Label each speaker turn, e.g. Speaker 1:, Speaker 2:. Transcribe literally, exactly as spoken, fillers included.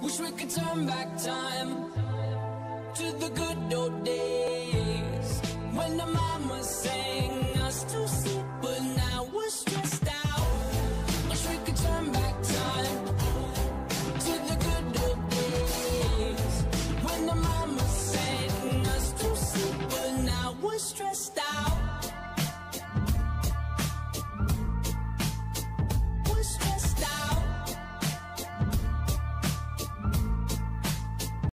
Speaker 1: Wish we could turn back time to the good old days when the mama sang